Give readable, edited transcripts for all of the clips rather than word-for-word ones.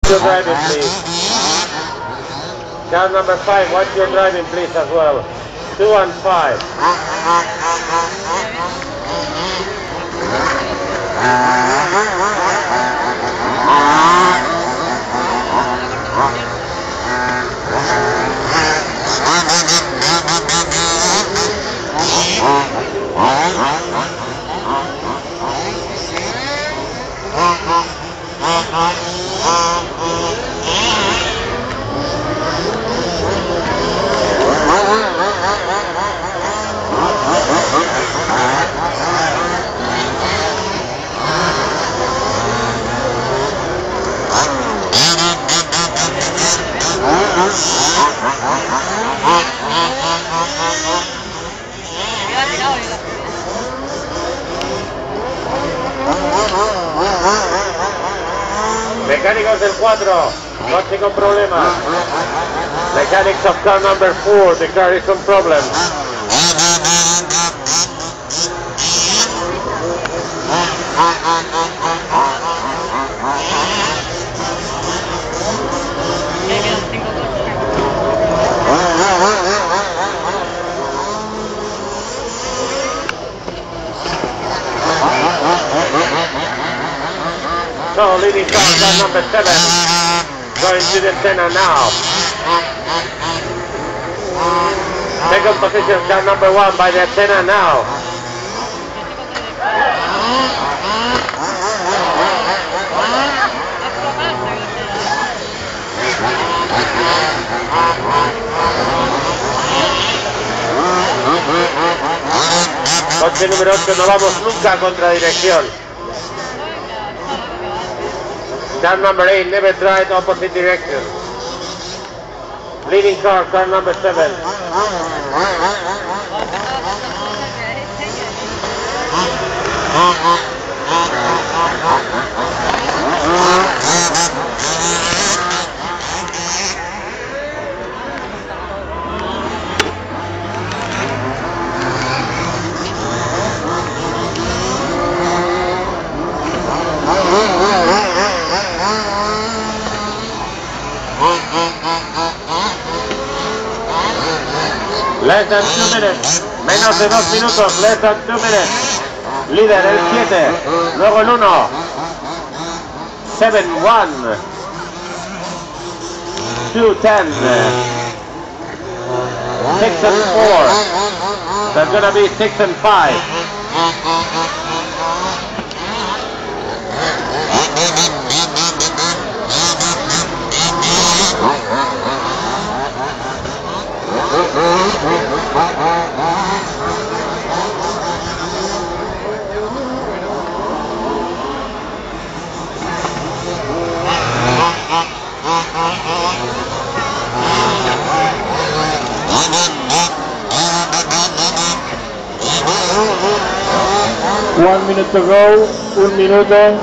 your driving, please. Car number 5, watch your driving, please, as well. 2 and 5. Mecánicos del 4, coche con problemas. Mechanics of car number 4, the car is on problems. So, leading car number 7, going to the center now. Second position, car number 1 by the antenna now. Coche número 8, no vamos nunca a contradirección. Car number 8, never tried opposite direction. Leading car, car number 7. Less than 2 minutes, menos de 2 minutos, less than 2 minutes. Líder el 7, luego el 1, 7-1, 2-10, 6-4, that's gonna be 6-5. One minute to go, 1 minuto.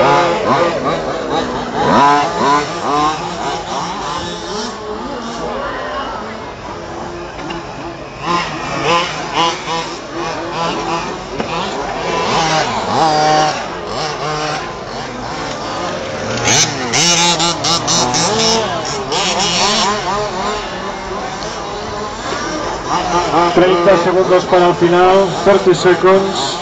$30 segundos para el final, 30 seconds.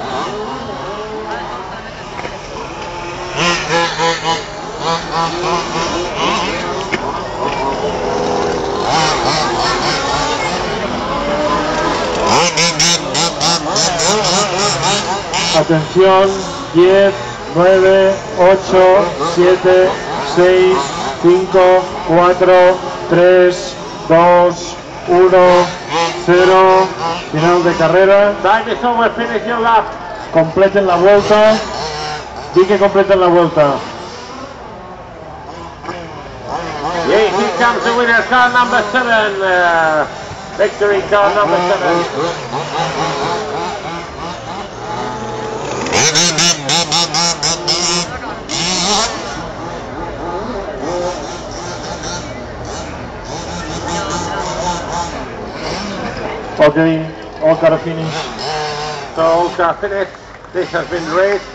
Atención, 10, 9, 8, 7, 6, 5, 4, 3, 2, 1, 0, final de carrera. Time is over, finish your lap. Completen la vuelta. Di que completen la vuelta. Yeah, here comes the winner, car number 7. Victory car number 7. Okay, all car finish. So, car finish. This has been raced.